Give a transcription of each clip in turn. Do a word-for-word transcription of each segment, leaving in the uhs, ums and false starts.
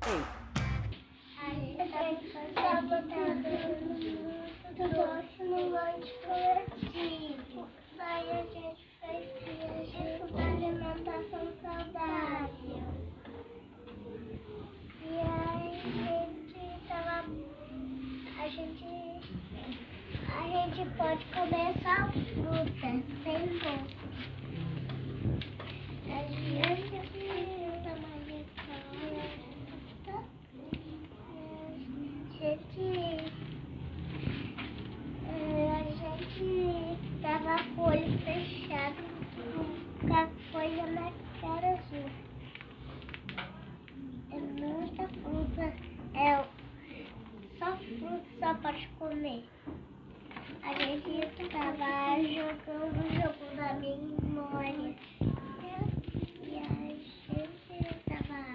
fez? A gente tá botando doce no lanche coletivo. Daí a gente fez isso da alimentação saudável. E aí a gente tava. A gente. A gente pode comer só frutas, sem doce. A gente fez uma marmita. Gente, a gente tava com o olho fechado com a folha na cara azul. É muita fruta, é só fruta, só pode comer. A gente tava jogando o jogo da memória. E a gente tava.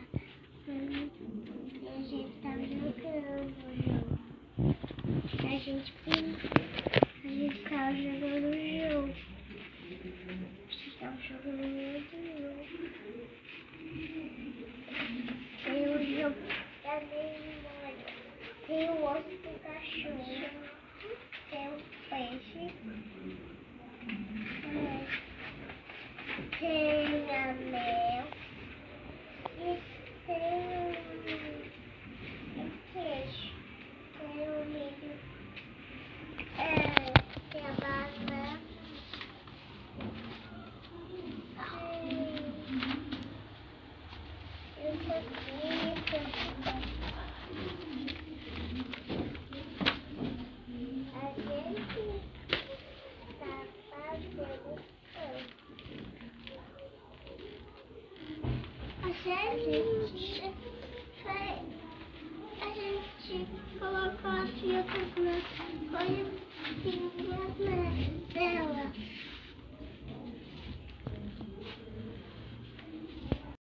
E a gente tava jogando o jogo. A gente, a gente tava jogando o jogo. A gente tava jogando muito jogo. Tem o jogo da memória. Tem o osso do cachorro. Tem o peixe. Tem a mel. E tem o queijo. Tem o milho. É, tem a banana. Tem o coquito. A gente tá fazendo pão. A gente fez. A gente colocou as frutas nas folhas dela.